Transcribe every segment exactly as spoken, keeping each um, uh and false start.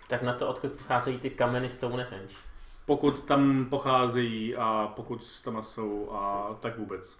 Tak na to, odkud pocházejí ty kameny Stonehenge? Pokud tam pocházejí a pokud tam jsou a tak vůbec.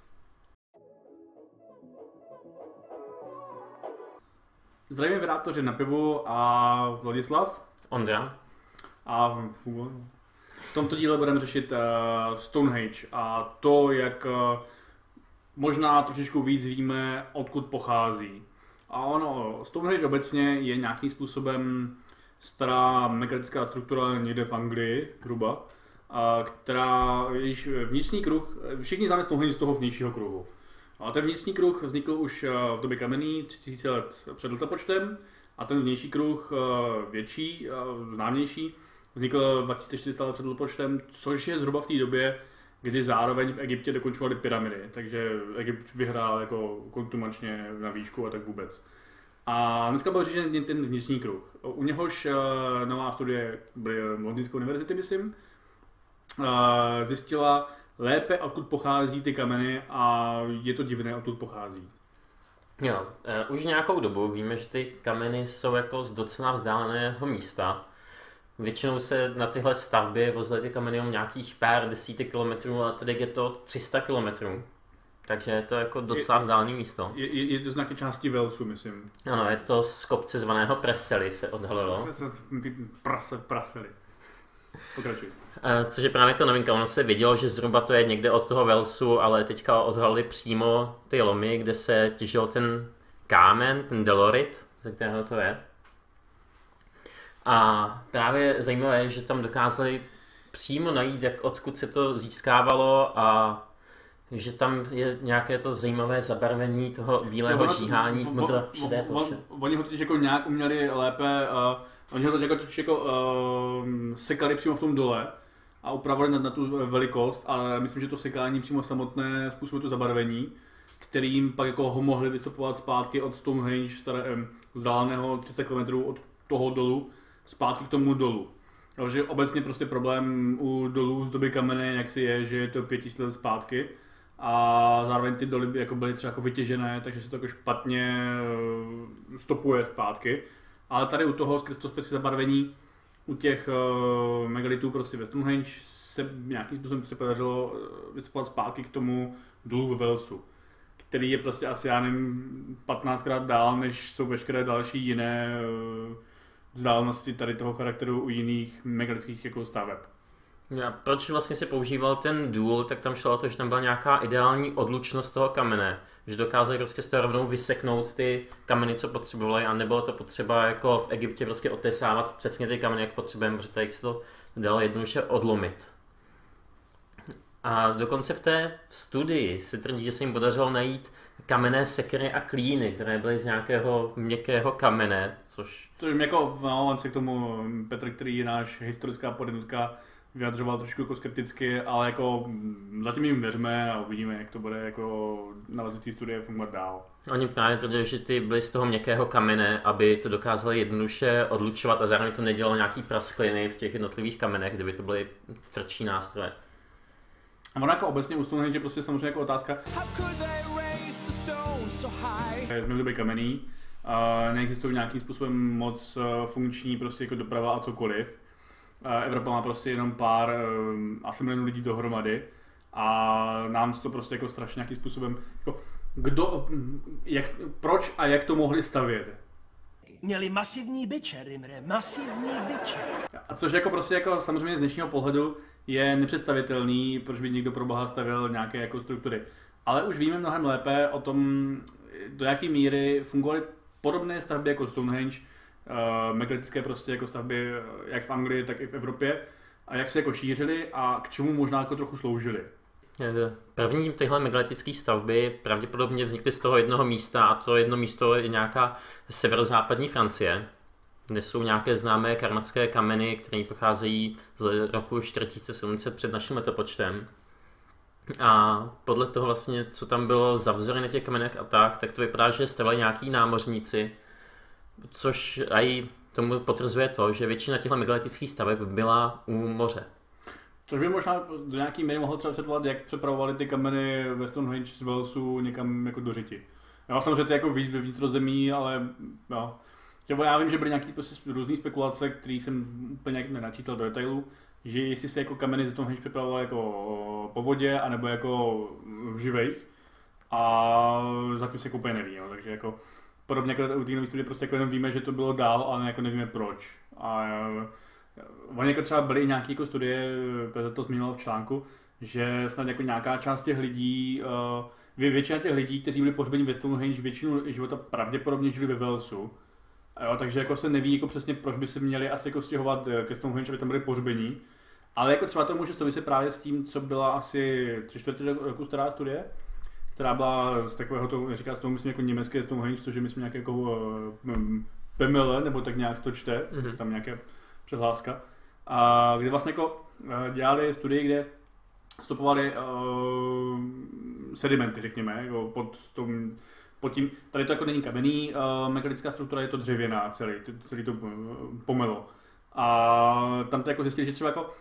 Zdravíme vyrábtoři na pivu a Vladislav. Ondra. A v tomto díle budeme řešit uh, Stonehenge a to, jak uh, možná trošičku víc víme, odkud pochází. A ono, Stonehenge obecně je nějakým způsobem stará megalithická struktura někde v Anglii, zhruba, a která již vnitřní kruh, všichni známe Stonehenge z toho vnějšího kruhu. A ten vnitřní kruh vznikl už v době kamenný, tři tisíce let před letopočtem, a ten vnější kruh větší, známější, vznikl dva tisíce čtyři sta let před letopočtem, což je zhruba v té době, kdy zároveň v Egyptě dokončovali pyramidy, takže Egypt vyhrál jako kontumačně na výšku a tak vůbec. A dneska byl řešen ten vnitřní kruh. U něhož nová studie Londýnské univerzity, myslím, zjistila lépe, odkud pochází ty kameny a je to divné, odkud pochází. Jo, už nějakou dobu víme, že ty kameny jsou jako z docela vzdáleného místa. Většinou se na tyhle stavby vozily ty kameny o nějakých pár desítek kilometrů a teď je to tři sta kilometrů. Takže je to jako docela vzdálené místo. Je, je, je to z nějaké části Walesu, myslím. Ano, je to z kopce zvaného Preseli, se odhalilo. Prase, Prasely. Pokračuj. Což je právě to novinka, ono se vidělo, že zhruba to je někde od toho Walesu, ale teďka odhalili přímo ty lomy, kde se těžil ten kámen, ten delorit, ze kterého to je. A právě zajímavé je, že tam dokázali přímo najít, jak odkud se to získávalo a že tam je nějaké to zajímavé zabarvení toho bílého no, žíhání v modro-šedé ploše. Oni ho totiž jako nějak uměli lépe, uh, oni ho jako, totiž jako uh, sekali přímo v tom dole a upravili na, na tu velikost a myslím, že to sekání přímo samotné způsobuje to zabarvení, kterým pak jako ho mohli vystupovat zpátky od Stonehenge staré, um, vzdáleného tři sta kilometrů od toho dolu zpátky k tomu dolu. Takže obecně prostě problém u dolů z doby kamenné jak si je, že je to pět tisíc let zpátky a zároveň ty doly jako byly třeba jako vytěžené, takže se to jako špatně stopuje zpátky. Ale tady u toho skrz to specifické zabarvení u těch uh, megalitů prostě ve Stonehenge se nějakým způsobem se podařilo vystupovat zpátky k tomu dolu ve Walesu, který je prostě asi já nevím patnáctkrát dál, než jsou veškeré další jiné uh, vzdálenosti tady toho charakteru u jiných megalitských jako staveb. A proč vlastně se používal ten důl, tak tam šlo o to, že tam byla nějaká ideální odlučnost toho kamene, že dokázali prostě z toho rovnou vyseknout ty kameny, co potřebovali a nebylo to potřeba jako v Egyptě prostě otesávat přesně ty kameny, jak potřebujeme, protože tady se to dalo jednoduše odlomit. A dokonce v té studii se tvrdí, že se jim podařilo najít kamenné sekery a klíny, které byly z nějakého měkkého kamene, což... Což jako, no, on se k tomu Petr, který je náš historická podjednotka, vyjadřoval trošku jako skepticky, ale jako zatím jim věříme a uvidíme, jak to bude jako navazující studie fungovat dál. Oni právě tvrdili, že ty byly z toho měkkého kamene, aby to dokázali jednoduše odlučovat a zároveň to nedělalo nějaký praskliny v těch jednotlivých kamenech, kdyby to byly tvrdší nástroje. A ono jako obecně u Stonehenge je prostě samozřejmě jako otázka, jsme v době kamenný, uh, neexistují nějakým způsobem moc uh, funkční prostě jako doprava a cokoliv. Uh, Evropa má prostě jenom pár, uh, asi milionů lidí dohromady a nám to prostě jako strašně nějakým způsobem, jako, kdo, jak, proč a jak to mohli stavět. Měli masivní biče, Rimre, masivní biče. A což jako prostě jako samozřejmě z dnešního pohledu je nepředstavitelný, proč by někdo pro boha stavěl nějaké jako struktury. Ale už víme mnohem lépe o tom, do jaké míry fungovaly podobné stavby jako Stonehenge, uh, megalitické prostě jako stavby jak v Anglii, tak i v Evropě, a jak se jako šířily a k čemu možná jako trochu sloužily. První tyhle megalitické stavby pravděpodobně vznikly z toho jednoho místa a to jedno místo je nějaká severozápadní Francie, kde jsou nějaké známé karmatské kameny, které pocházejí z roku čtyři tisíce sedm set před naším letopočtem. A podle toho vlastně, co tam bylo za vzory na těch kamenech a tak, tak to vypadá, že stavili nějaký námořníci, což i tomu potvrzuje to, že většina těchto megalitických staveb byla u moře. Což by možná do nějaký míry mohlo třeba vysvětlovat, jak přepravovali ty kameny ve Stonehenge z Walesu někam jako do řiti. Jo, samozřejmě to je jako víc ve vnitrozemí, ale jo. Těbo já vím, že byly nějaké prostě různé spekulace, které jsem úplně nenačítal do detailu, že jestli se jako kameny ze Stonehenge připravovaly jako po vodě, anebo jako v živejch. A zatím se jako úplně neví, jo. Takže jako podobně jako u té nové studie prostě jako jenom víme, že to bylo dál, ale jako nevíme proč. A oni jako třeba byly nějaké jako studie, Petr to zmínil v článku, že snad jako nějaká část těch lidí, uh, většina těch lidí, kteří byli pohřbeni ve Stonehenge, většinu života pravděpodobně žili ve Walesu. Jo, takže jako se neví jako přesně, proč by se měli asi jako stěhovat ke Stonehenge, aby tam byli pohřbení. Ale jako třeba to může souviset právě s tím, co byla asi tři čtvrtě roku stará studie, která byla z takového, to říká s tomu, myslím, jako německé Stonehenge, což je myslím nějaké jako um, P M L, nebo tak nějak se to čte, mm-hmm. tam nějaké přehláska. A kde vlastně jako dělali studii, kde stopovali uh, sedimenty, řekněme, jo, pod, tom, pod tím, tady to jako není kamenný, uh, mechanická struktura, je to dřevěná celý, celý to uh, pomelo. A tam to jako zjistili, že třeba jako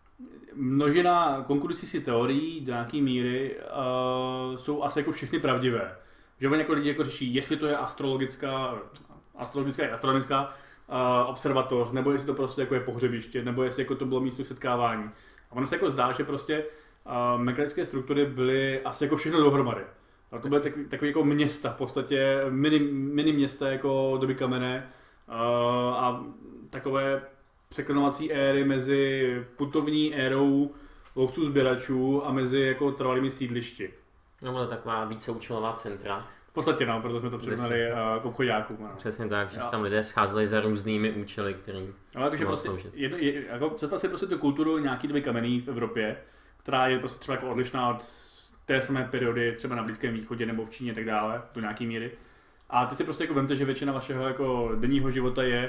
množina konkurencí teorií do nějaké míry uh, jsou asi jako všechny pravdivé. Že oni jako lidi jako řeší, jestli to je astrologická, astrologická je astronomická uh, observatoř, nebo jestli to prostě jako je pohřebiště, nebo jestli jako to bylo místo setkávání. A ono se jako zdá, že prostě uh, mechanické struktury byly asi jako všechno dohromady. A to byly takový, takový jako města v podstatě, mini, mini města jako doby kamenné uh, a takové překlenovací éry mezi putovní érou lovců sběračů a mezi jako trvalými sídlišti. No, byla taková víceúčelová centra. V podstatě no, proto jsme to přirovnali uh, k obchoďákům. No. Přesně tak, že se tam lidé scházeli za různými účely, který no, takže prostě je, je, jako představ si prostě tu kulturu nějaký doby kamenný v Evropě, která je prostě třeba jako odlišná od té samé periody třeba na Blízkém východě nebo v Číně a tak dále, do nějaký míry. A ty si prostě jako vemte, že většina vašeho jako denního života je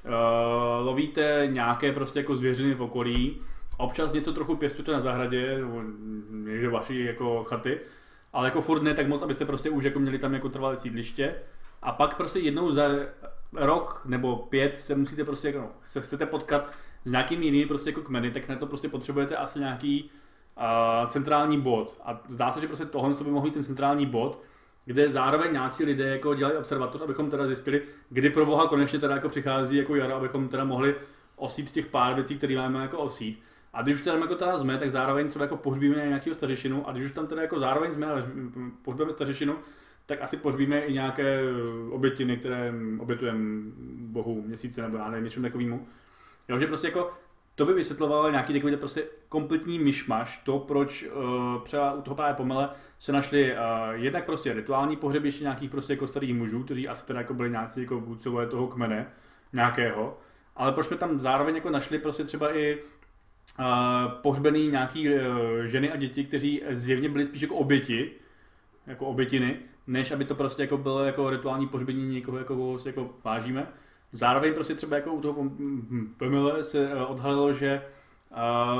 Uh, lovíte nějaké prostě jako zvěřiny v okolí, občas něco trochu pěstujete na zahradě, nebo někde vaší jako chaty, ale jako furt ne tak moc, abyste prostě už jako měli tam jako trvalé sídliště. A pak prostě jednou za rok nebo pět se musíte prostě jako, no, se chcete potkat s nějakými jinými prostě jako kmeny, tak na to prostě potřebujete asi nějaký uh, centrální bod. A zdá se, že prostě tohle by mohl být ten centrální bod, kde zároveň nějací lidé jako dělají observatoř, abychom teda zjistili, kdy pro boha konečně teda jako přichází jako jaro, abychom teda mohli osít těch pár věcí, které máme jako osít. A když už teda jako teda jsme, tak zároveň třeba jako pohřbíme nějakého stařešinu, a když už tam teda jako zároveň jsme, ale pohřbíme stařešinu, tak asi pohřbíme i nějaké obětiny, které obětujeme bohu měsíce nebo já nevím, něčem takovému. Jo, že prostě jako to by vysvětlovalo nějaký takový prostě kompletní myšmaš, to proč uh, třeba u toho právě pomele se našli uh, jednak prostě rituální pohřebiště nějakých prostě jako starých mužů, kteří asi teda jako byli nějací jako vůdcové toho kmene nějakého, ale proč jsme tam zároveň jako našli prostě třeba i uh, pohřbený nějaký uh, ženy a děti, kteří zjevně byli spíš jako oběti, jako obětiny, než aby to prostě jako bylo jako rituální pohřbení někoho, jako, jako vážíme. Zároveň prostě třeba jako u toho P M L se odhalilo, že uh,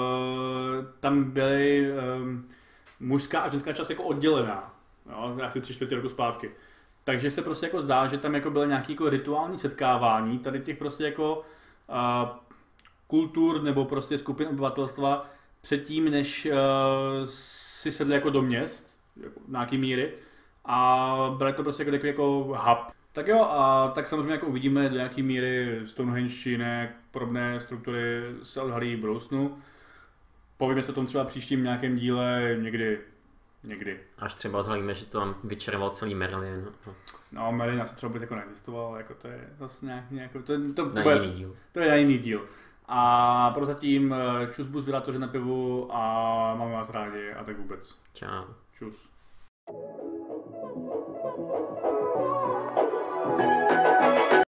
tam byly um, mužská a ženská část jako oddělená, jo, asi tři čtvrtě roku zpátky. Takže se prostě jako zdá, že tam jako bylo nějaké jako rituální setkávání tady těch prostě jako uh, kultur nebo prostě skupin obyvatelstva předtím, než uh, si sedli jako do měst, jako nějaký míry, a byly to prostě jako takový jako hub. Tak jo, a tak samozřejmě jako uvidíme, do jaké míry Stonehenge či jiné podobné struktury se odhalí v budoucnu. Povíme se o tom třeba příštím nějakém díle někdy, někdy. Až třeba odhalíme, že to tam vyčerval celý Merlin. No, no Merlin asi třeba vůbec jako neexistoval, jako to je zase nějak, nějak to, to, to, na to, jiný díl. To je na jiný díl. A prozatím čus bus vydátoře na pivu a máme vás rádi a tak vůbec. Čau. Čus.